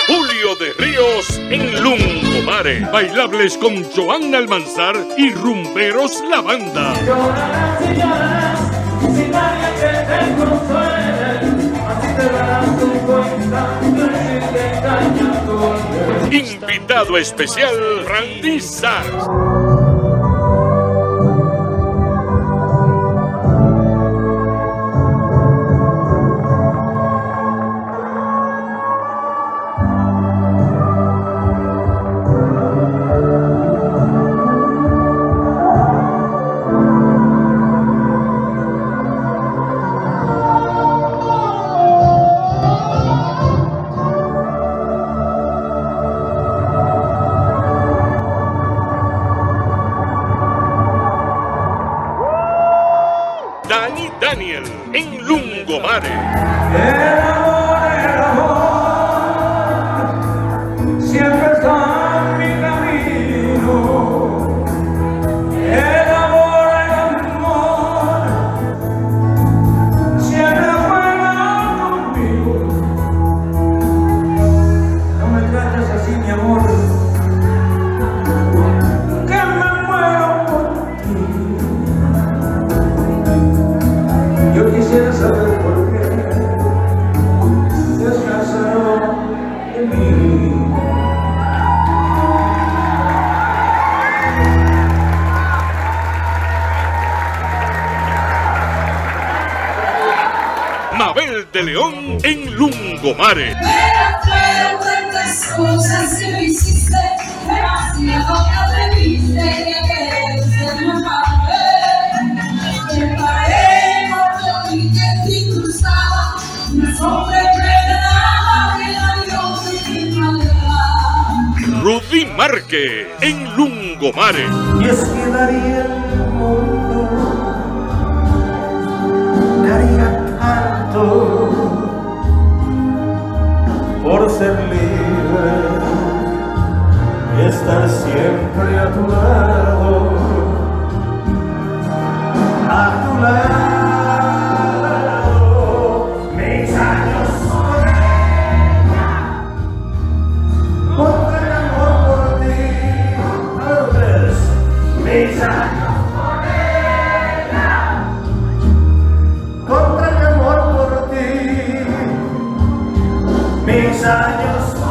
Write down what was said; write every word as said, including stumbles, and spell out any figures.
Julio de Ríos en Lungomare. Bailables con Joan Almanzar y Rumberos La Banda. Llorarás y llorarás, sin nadie que te consuele, así te darás tu cuenta de si te engaña tu hombre. Invitado especial, Randy Sachs. Dani Daniel en Lungomare. El amor, el amor, siempre está en mi camino. El amor, el amor, siempre juega conmigo. No me trates así, mi amor, que me muero por ti. Yo quisiera saber por qué descansaron de mí. Mabel de León en Lungomare. Pero fueron tantas cosas que me hiciste, demasiado me atreviste y a querer ser mamá. Me paré cuando vi que te cruzaba una sombra envenenada que la dio mi maldad. Rudy Márquez en Lungomare. Y es que daría el mundo, daría tanto por ser libre y estar siempre a tu lado, a tu lado. Mis años con ella, contra el amor por ti, others. Mis años con ella, contra el amor por ti. Mis años